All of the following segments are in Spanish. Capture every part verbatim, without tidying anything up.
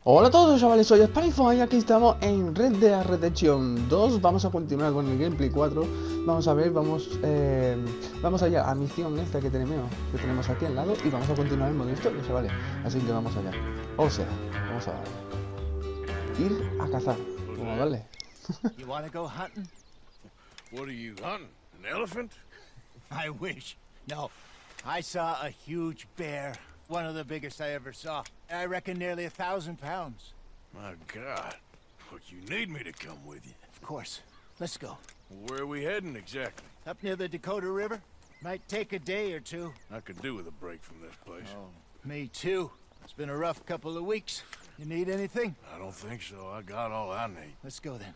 Hola a todos chavales, soy Spanifoy y aquí estamos en Red Dead Redemption dos. Vamos a continuar con el gameplay cuatro. Vamos a ver, vamos eh, vamos allá a misión esta que tenemos, que tenemos aquí al lado. Y vamos a continuar el modo historia, chavales. Así que vamos allá. O sea, vamos a ir a cazar. What's Vamos a that? darle. You want to go hunting? What are you hunting? An elephant? I wish. No. I saw a huge bear. One of the biggest I ever saw. I reckon nearly a thousand pounds. My God. Look, you need me to come with you. Of course. Let's go. Where are we heading exactly? Up near the Dakota River. Might take a day or two. I could do with a break from this place. Oh, me too. It's been a rough couple of weeks. You need anything? I don't think so. I got all I need. Let's go then.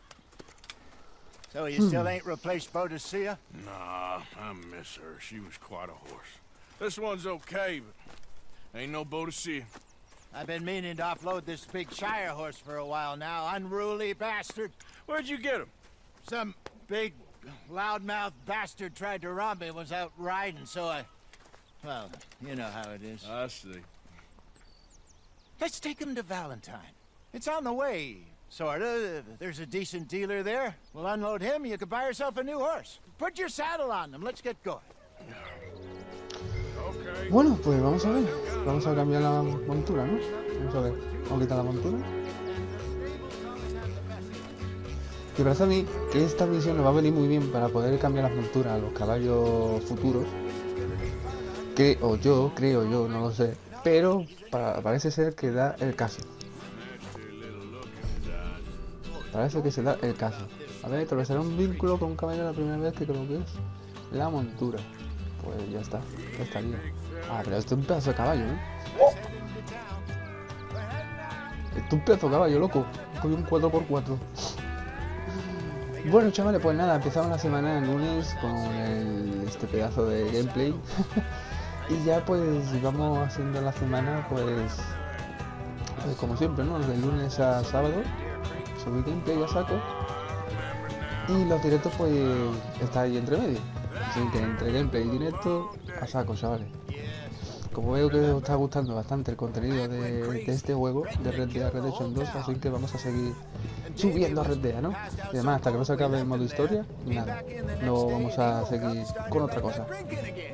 So you still ain't replaced Boadicea? Nah, I miss her. She was quite a horse. This one's okay, but ain't no Boadicea. I've been meaning to offload this big Shire horse for a while now. Unruly bastard. Where'd you get him? Some big, loudmouth bastard tried to rob me, was out riding, so I... Well, you know how it is. I see. Let's take him to Valentine. It's on the way, sorta. There's a decent dealer there. We'll unload him, you could buy yourself a new horse. Put your saddle on him, let's get going. Okay. Bueno, pues vamos a ver. Vamos a cambiar la montura, ¿no? Vamos a ver. Vamos a quitar la montura. Me parece a mí que esta misión nos va a venir muy bien para poder cambiar las monturas a los caballos futuros. Que, o yo, creo yo, no lo sé. Pero para, parece ser que da el caso. Parece que se da el caso. A ver, establecerá un vínculo con un caballo la primera vez que creo que es la montura. Pues ya está, ya estaría. Ah, pero esto es un pedazo de caballo, ¿eh? Esto es un pedazo de caballo, loco. Cogí un cuatro por cuatro. Bueno, chavales, pues nada, empezamos la semana el lunes con el, este pedazo de gameplay. Y ya pues vamos haciendo la semana pues, pues como siempre, ¿no? De lunes a sábado subir gameplay a saco. Y los directos pues está ahí entre medio. Así que entre gameplay y directo a saco, chavales. Como veo que os está gustando bastante el contenido de, de este juego, de Red Dead Redemption dos, así que vamos a seguir subiendo a Red Dead, ¿no? Y además, hasta que no se acabe el modo historia, nada, no vamos a seguir con otra cosa. Vale.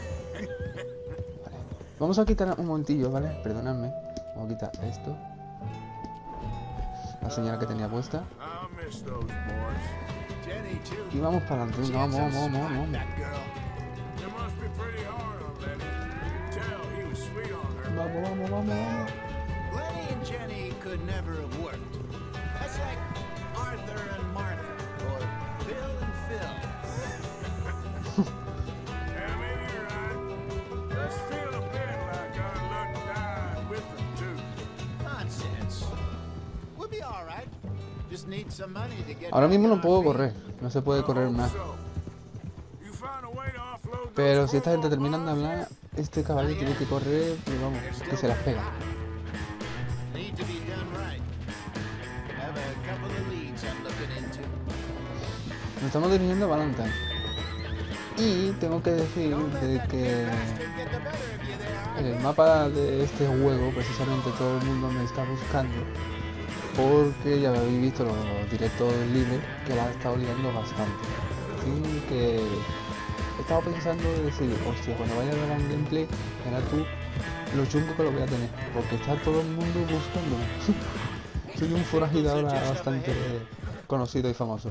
Vamos a quitar un momentillo, ¿vale? Perdonadme. Vamos a quitar esto. La señal que tenía puesta. I miss those boys. Y vamos para adelante, venga, vamos, vamos, vamos, vamos. It must be pretty hard on Lenny. You could tell he was sweet on her. Vamos, vamos, vamos, vamos. Lenny and Jenny could never have worked. That's like Arthur and Martha, or Bill and Phil. Yeah, maybe you're right. Does feel a bit like our luck died with them too. Nonsense. We'll be all right. Just need some money to get. Ahora mismo no back on puedo our feet. correr, no se puede correr más. So, you found a way to offload Pero those si esta gente horrible termina de bars? hablar, este caballo tiene que correr, pero vamos, que se las pega. Need to be done right. Have a couple of leads I'm looking into. Nos estamos dirigiendo a Valentine. Y tengo que decir de que Get the better of you there. en el mapa de este juego precisamente todo el mundo me está buscando. Porque ya habéis visto los directos libres que la he estado liando bastante. Así que he estado pensando de decir, hostia, cuando vaya a grabar un gameplay, verás tú lo chungo que lo voy a tener. Porque está todo el mundo buscándome. Soy un forajido ahora bastante conocido y famoso.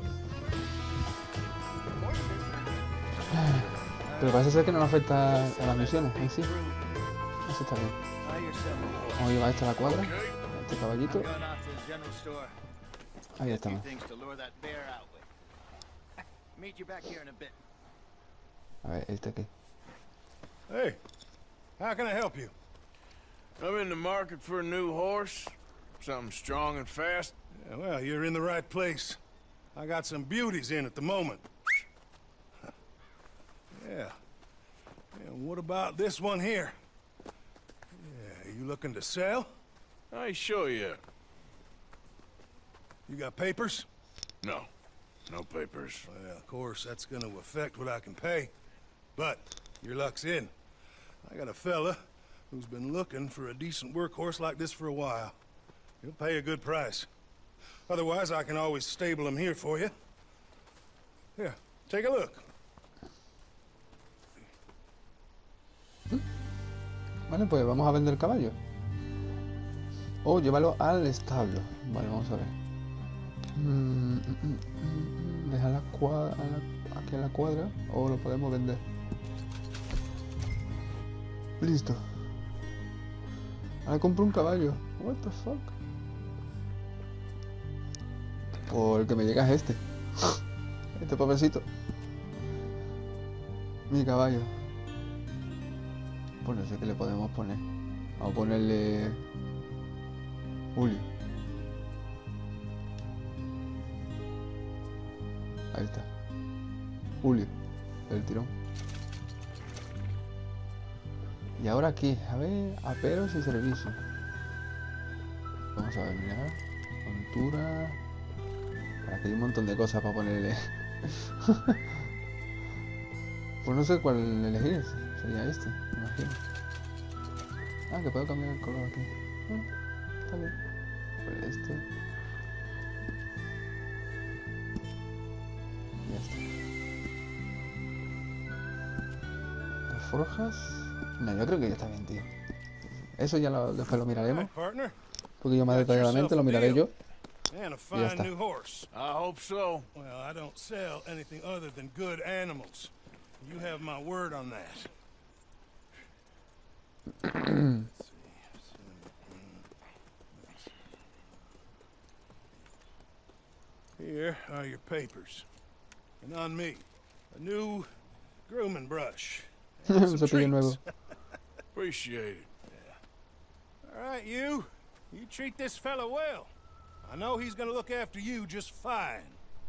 Pero parece ser que no nos afecta a las misiones en sí. Eso está bien. Buy yourself a Vamos a llevar esto a la cuadra. Okay. Este caballito. Going off to the general store. Ahí Few estamos. things to lure that bear out with. Meet you back here in a bit. A ver, este aquí. Hey, how can I help you? I'm in the market for a new horse. Something strong and fast. Yeah, well, you're in the right place. I got some beauties in at the moment. Yeah. And what about this one here? Yeah, you looking to sell? I ain't sure yet. You got papers? No. No papers. Well, of course, that's gonna affect what I can pay. But your luck's in. I got a fella who's been looking for a decent workhorse like this for a while. You'll pay a good price. Otherwise, I can always stable him here for you. Here, take a look. Vale, pues vamos a vender el caballo. O llévalo al establo. Vale, vamos a ver. Mm, mm, mm, Deja la cuadra, aquí a la cuadra. O lo podemos vender. Listo. Ahora compro un caballo. What the fuck. Por el que me llega es este. Este papelcito. Mi caballo. Pues no sé qué le podemos poner. Vamos a ponerle Julio. Ahí está. Julio. El tirón. Y ahora aquí, a ver, aperos y servicio. Vamos a ver, mira. Montura. Aquí hay un montón de cosas para ponerle. Pues no sé cuál elegir. Sería este, me imagino. Ah, que puedo cambiar el color aquí. Ah, está bien. Pues este. Ya está. Las forjas. No, yo creo que ya está bien, tío. Eso ya lo, después lo miraremos. Un poquillo más detalladamente lo miraré yo. And a Ya fine está. new horse. I hope so. Well, I don't sell anything other than good animals. You have my word on that. Here are your papers. And on me, a new grooming brush. And Un some cepillo nuevo. treats. Appreciate it. All right, you. You treat this fella well. I know he's gonna look after you just fine.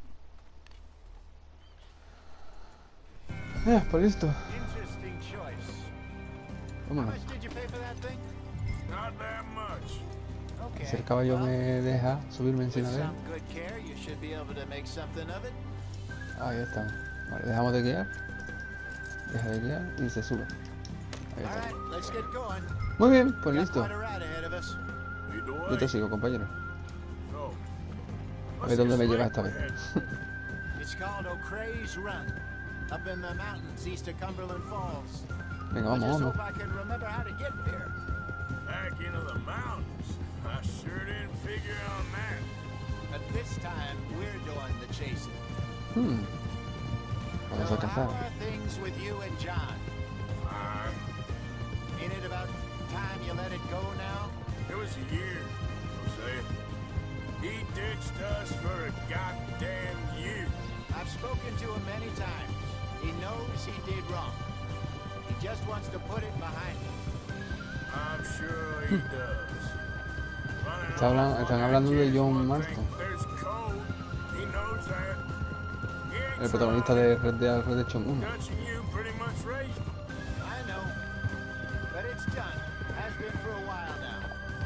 Eh, pues listo. Interesting choice. How Vámonos. much did you pay for that thing? Not that much. Okay. Si el caballo well, me deja subirme with encima de él. some good care, you should be able to make something of it. Ahí estamos. Vale, dejamos de guiar. Deja de guiar y se sube. Ahí All está. right, let's get going. Muy bien, pues Got listo. quite a ride ahead of us. Lead the Yo way. te sigo, compañero. So, A ver dónde me lleva esta vez. It's called O'Creagh's Run, up in the mountains east of Cumberland Falls. Venga, I vamos, just vamos. hope I can remember how to get there. Back into the mountains. I sure didn't figure on that. But this time, we're doing the chasing. Hmm. Vamos So a cazar. how are things with you and John? Fine. Ain't it about time you let it go now? It was a year, Hosea. He ditched us for a goddamn year. I've spoken to him many times. He knows he did wrong. He just wants to put it behind him. I'm sure he does. Running Está hablan- off están on hablando that de kid's John one Marston. thing. There's code. He knows that. He ain't El protagonista trying. de Red Dead Redemption uno. Touching you pretty much raised him. I know. But it's done. Has been for a while now.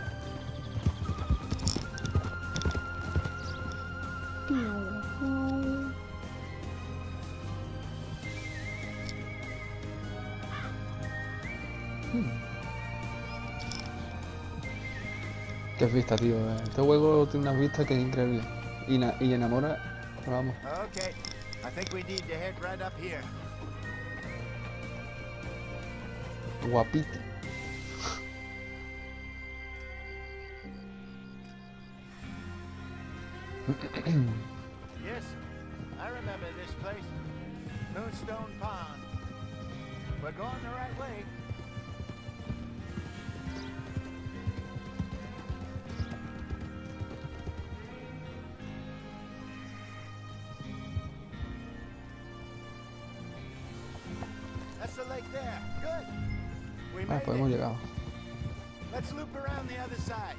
Qué vista, tío. Este juego tiene unas vistas que es increíble. Y, na- y enamora. Pero vamos. Okay. I think we need to head right up here. Guapiti. Yes, I remember this place. Moonstone Pond. We're going the right way. That's the lake there. Good. We Ah, made pues hemos it. llegado. Let's loop around the other side.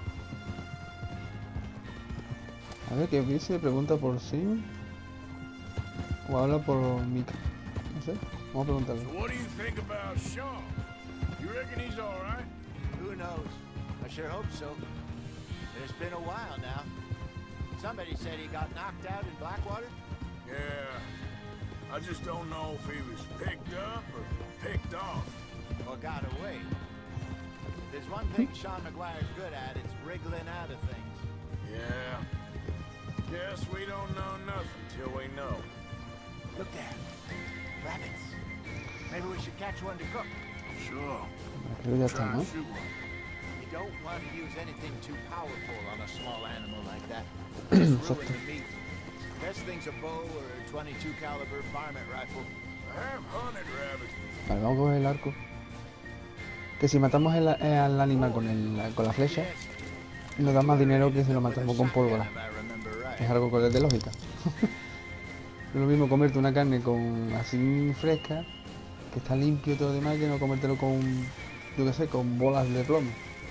A ver, que dice, pregunta por sí. O habla por Mika. No sé. Vamos a preguntarle. So what do you think about Shaw? You reckon he's all right? Who knows? I sure hope so. It's been a while now. Somebody said he got knocked out in Blackwater. Yeah. I just don't know if he was picked up or picked off. Or got away. there's one thing Sean McGuire's good at, it's wriggling out of things. Yeah. Guess we don't know nothing till we know. Look there. Rabbits. Maybe we should catch one to cook. Sure. Creo que ya está, Try ¿no? and shoot one. You don't want to use anything too powerful on a small animal like that. Just ruin the meat. Best thing's a bow or a twenty-two caliber varmint rifle. I have hunted rabbits before. Vale, vamos a coger el arco. Que si matamos el, eh, al animal con, el, con la flecha, nos da más dinero que si lo matamos con pólvora. Es algo que es de lógica. Es lo mismo comerte una carne con así fresca, que está limpio y todo lo demás, que no comértelo con, yo qué sé, con bolas de plomo.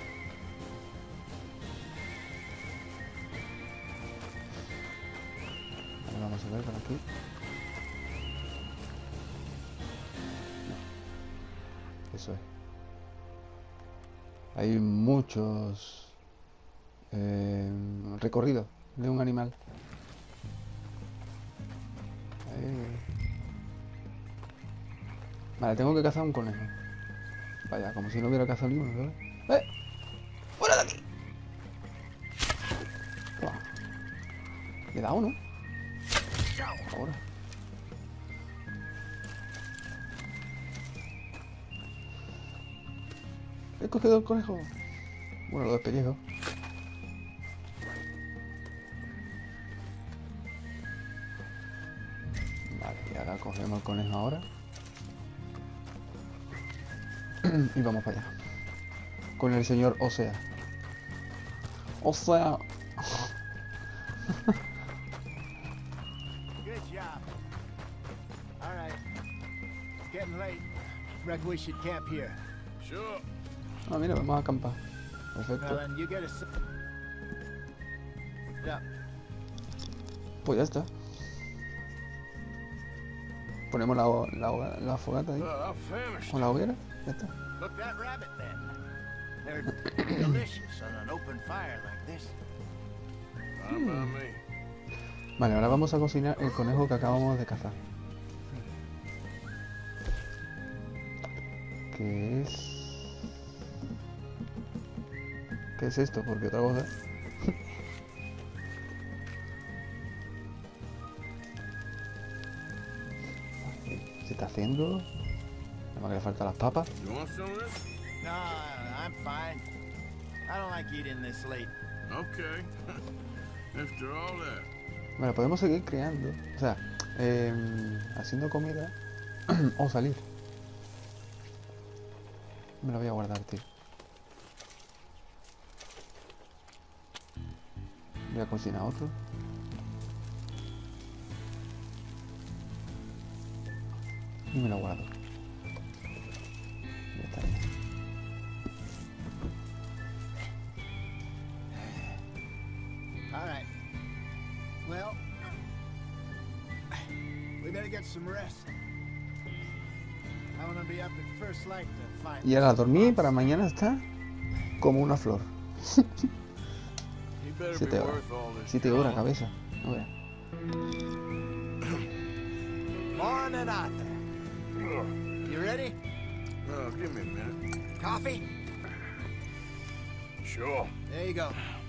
Vale, vamos a ver por aquí. No. Eso es. Hay muchos eh, recorridos de un animal. Ahí. Vale, tengo que cazar un conejo. Vaya, como si no hubiera cazado ni uno, ¿sabes? ¡Eh! ¡Fuera de aquí! Buah. ¿Le he dado, no? Ahora. He cogido el conejo. Bueno, lo despellejo. Vale, y ahora cogemos el conejo ahora. Y vamos para allá. Con el señor Osea. Osea. Good job. All right. It's getting late. Reckon we should camp here. Sure. Ah, mira, vamos a acampar. Well, Perfecto. then you get a... s- Yeah. Pues ya está. Ponemos la, la, la fogata ahí. Uh, I'm famished. O la hoguera. Ya está. Look that rabbit then. They're delicious on an open fire like this. Fine by me. Vale, ahora vamos a cocinar el conejo que acabamos de cazar. ¿Qué es? ¿Qué es esto? Porque otra cosa. Se está haciendo. Nada más que le faltan las papas. You want some of this? No, I'm fine. I don't like eating this late. Okay. After all that. Bueno, podemos seguir creando. O sea, eh, haciendo comida o salir. Me lo voy a guardar, tío. Voy a cocinar otro. Y me lo guardo. Ya está bien. All right. Well, we better get some rest. I want to be up at first light to find. Y ahora dormir y para mañana está como una flor. You better be Siete horas. worth all this. Siete horas, trouble. cabeza. No veas. Morning, Arthur. You ready? Uh, give me a minute. Coffee? Sure. There you go.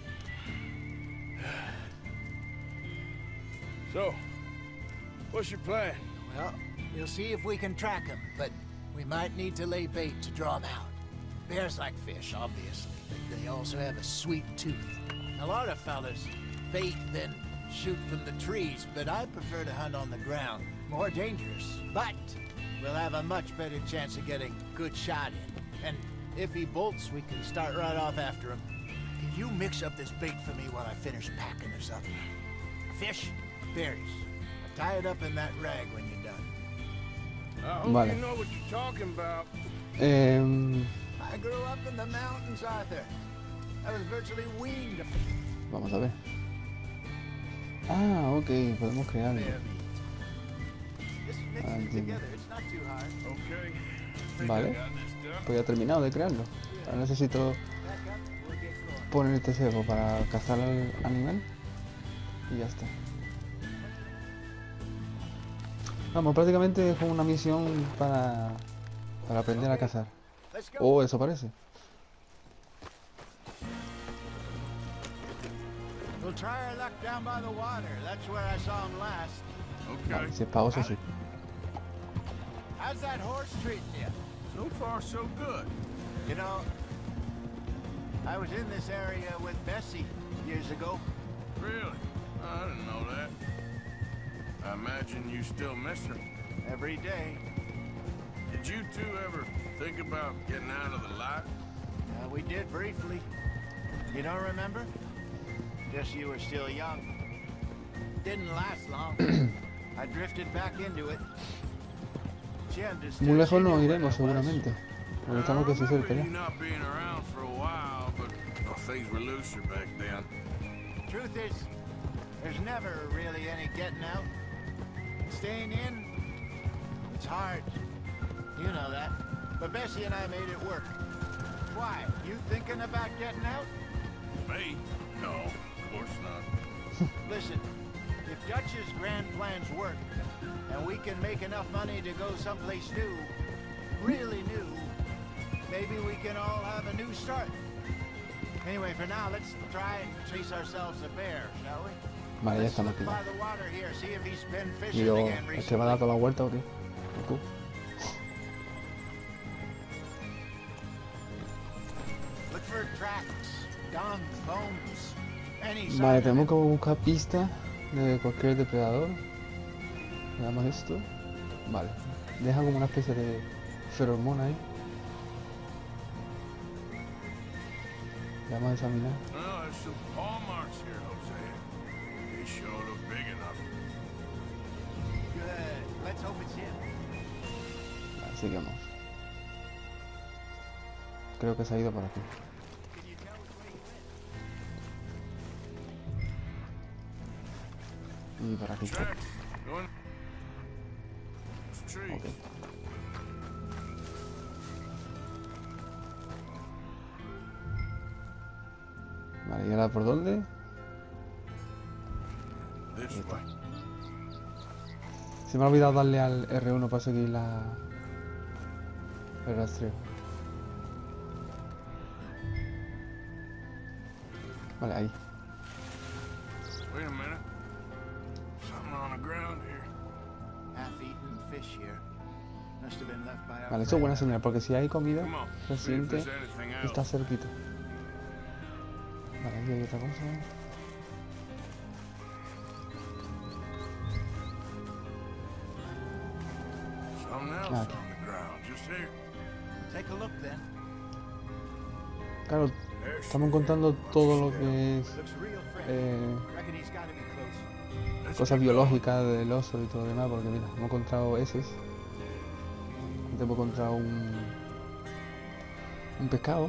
So, what's your plan? Well, we'll see if we can track them, but we might need to lay bait to draw them out. Bears like fish, obviously, but they also have a sweet tooth. A lot of fellas bait then shoot from the trees, but I prefer to hunt on the ground. More dangerous, but we'll have a much better chance of getting a good shot in. And if he bolts, we can start right off after him. Can you mix up this bait for me while I finish packing or something? Fish, berries. Tie it up in that rag when you're done. I hope Vale. you know what you're talking about. Eh, I grew up in the mountains, Arthur. I was virtually weaned to vamos a ver. Ah, ok, podemos crearlo. bear meat. Just mix Ah, it entiendo. together. It's not too hard. Okay. Think Vale. I got this done. Pues ya he terminado de crearlo. Ahora necesito Back up. We'll get going. poner este cebo para cazar al animal. Y ya está. Vamos, prácticamente es como una misión para, para aprender a cazar. Let's go. Oh, eso parece. We'll try our luck down by the water. That's where I saw him last. Okay. Vale, si es para oso, sí. How's that horse treating you? So far, so good. You know, I was in this area with Bessie years ago. Really? I didn't know that. I imagine you still miss her. Every day. Did you two ever think about getting out of the light? Uh, we did briefly. You don't remember? Guess you were still young. Didn't last long. I drifted back into it. She understood. Muy She lejos knew no what iremos, I was. seguramente. Porque estamos casi I remember cerca you ya. not being around for a while, but well, things were looser back then. Truth is, there's never really any getting out. Staying in, it's hard. You know that. But Bessie and I made it work. Why? You thinking about getting out? Me? No, of course not. Listen, if Dutch's grand plans work, and we can make enough money to go someplace new, really new, maybe we can all have a new start. Anyway, for now, let's try and chase ourselves a bear, shall we? Vale, ya Let's estamos look aquí. by the water here, see if he's been Y fishing luego, again ¿es que va a dar recently. toda la vuelta o qué? ¿O tú? Look for tracks, dung, bones, any Vale, sign of tenemos it. que buscar pistas de cualquier depredador. Le damos esto. Vale. Deja como una especie de feromona ahí. Le vamos a examinar. Well, there's some paw marks here, Jose. They sure look big enough. Good. Let's hope it's him. Vale, seguimos. Creo que se ha ido por aquí. Can you tell us where he went? Y por aquí. Tracks. Going. Trees. Ok. Vale, ¿y ahora por dónde? This way. Se me ha olvidado darle al R uno para seguir la... el rastreo. Vale, ahí. Wait a minute. Something on the ground here. Half-eaten fish here. Must have been left by our Vale, eso es friend. buena señal, porque si hay comida Come on. See if reciente, there's anything else. está cerquita. Vale, aquí hay otra cosa. Something else Ah, on aquí. the ground. Just here. Take a look then. Claro, There she estamos is. contando Watch todo your lo step. que es Looks real fresh. eh, Reckon he's gotta be close. Let's cosas keep biológicas del oso y todo lo demás, porque mira, hemos encontrado heces. Antes hemos encontrado un, un pescado.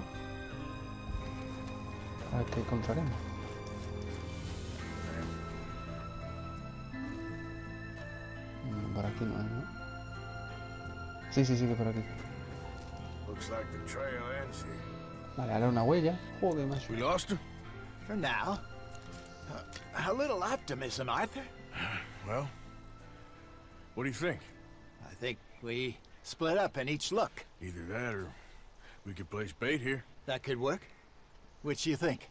A ver qué encontraremos. Mm, por aquí no es, ¿no? Sí, sí, sí, que por aquí. going. Looks like the trail ends here. Vale, ahora una huella. Joder, macho. We lost her? For now. Uh, a little optimism, Arthur. Well, what do you think? I think we split up and each look. Either that or we could place bait here. That could work. Which you think?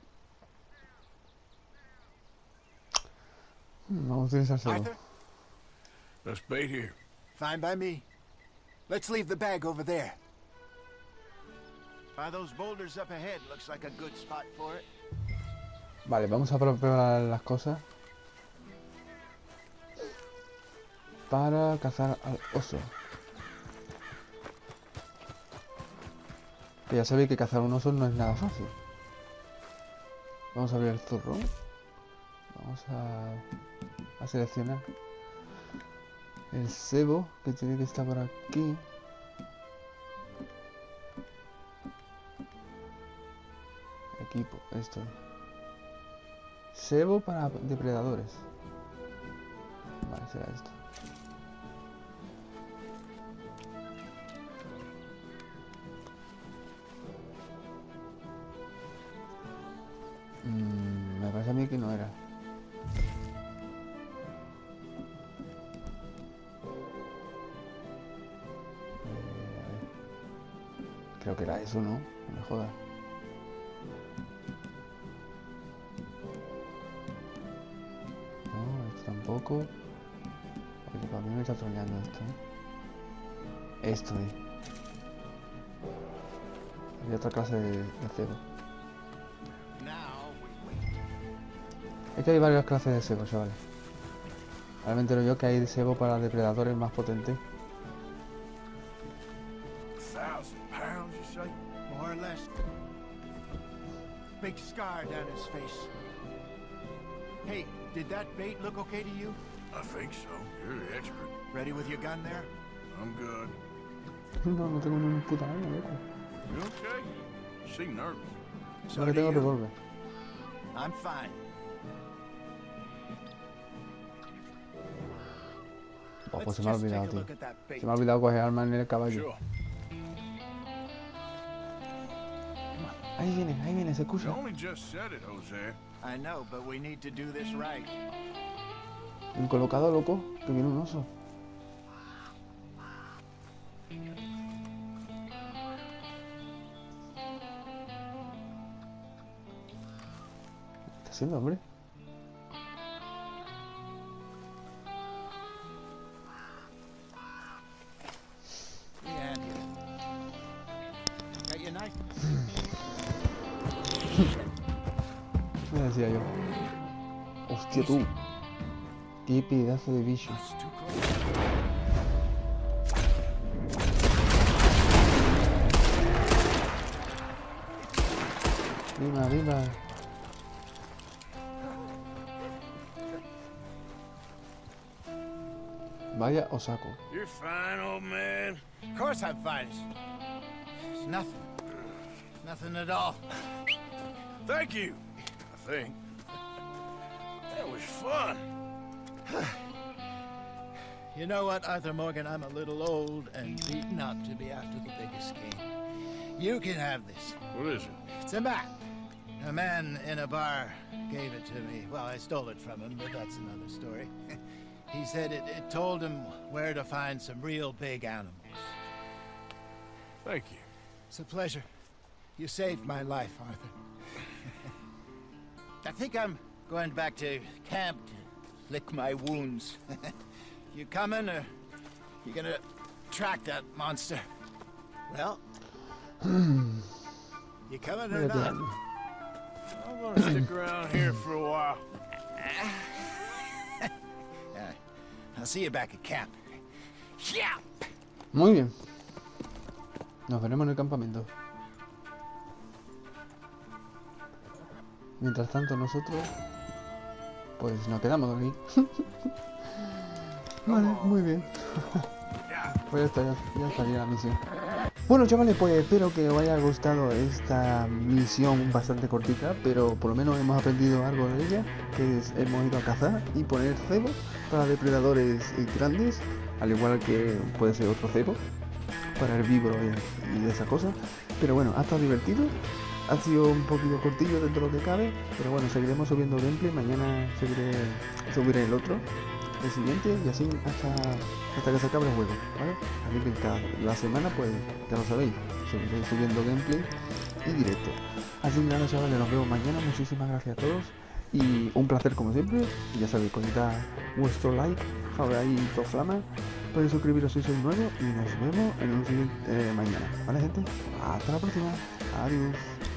Mm, Vamos a utilizar solo. Arthur? Let's bait here. Fine by me. Let's leave the bag over there. By those boulders up ahead, looks like a good spot for it. Vale, vamos a preparar las cosas para cazar al oso. Que ya sabéis que cazar un oso no es nada fácil. Vamos a abrir el zurro. Vamos a, a seleccionar el cebo, que tiene que estar por aquí. Equipo, esto. Cebo para depredadores. Vale, será esto. Mm, me parece a mí que no era. Eh, a ver. Creo que era eso, ¿no? No me jodas. poco. Oye, para mí me está troleando esto, ¿eh? Esto es. Hay otra clase de, de cebo. Es que hay varias clases de cebo, chavales. Ahora me entero yo que hay cebo para depredadores más potentes. Thousand pounds, you say? More or less. Big scar down his face. Hey, did that bait look okay to you? I think so. You're the expert. Ready with your gun there? I'm good. No, no tengo ni un puta arma, loco. You okay? You seem nervous. So No que do tengo you. revólver. I'm fine. Oh, pues Let's se me ha just take olvidado, a tío. look at that bait. Se me ha olvidado coger arma en el caballo. Sure. Ahí viene, ahí viene, se You escucha. only just said it, Jose. I know, but we need to do this right. Un colocado, loco, que viene un oso. ¿Qué está haciendo, hombre? Yeah, got your knife? Me decía yo. Hostia, tú. Qué pedazo de bicho. It's too close. Viva, viva. Vaya osaco. You're fine, old man. Of course I'm fine. It's nothing. Nothing at all. Thank you. I think. That was fun. You know what, Arthur Morgan? I'm a little old and beaten up to be after the biggest game. You can have this. What is it? It's a map. A man in a bar gave it to me. Well, I stole it from him, but that's another story. He said it, it told him where to find some real big animals. Thank you. It's a pleasure. You saved my life, Arthur. I think I'm going back to camp to lick my wounds. You coming, or you gonna track that monster? Well, you coming or not? I'm gonna stick around here for a while. Yeah, I'll see you back at camp. Yeah. Muy bien. Nos veremos en el campamento. Mientras tanto nosotros pues nos quedamos aquí. Vale, muy bien. Pues ya está, ya, ya estaría la misión. Bueno, chavales, pues espero que os haya gustado esta misión bastante cortita, pero por lo menos hemos aprendido algo de ella, que es, hemos ido a cazar y poner cebo para depredadores grandes, al igual que puede ser otro cebo para herbívoros y, y esa cosa. Pero bueno, ha estado divertido, ha sido un poquito cortillo dentro de lo que cabe, pero bueno, seguiremos subiendo gameplay, mañana seguiré, subiré el otro, el siguiente, y así hasta, hasta que se acabe el juego, ¿vale? Así que cada la semana, pues ya lo sabéis, seguiré subiendo gameplay y directo. Así que nada, chavales, nos vemos mañana, muchísimas gracias a todos y un placer como siempre. Y ya sabéis, conectad vuestro like, favorito, flama, podéis suscribiros si sois nuevos y nos vemos en un siguiente eh, mañana, ¿vale, gente? Hasta la próxima, adiós.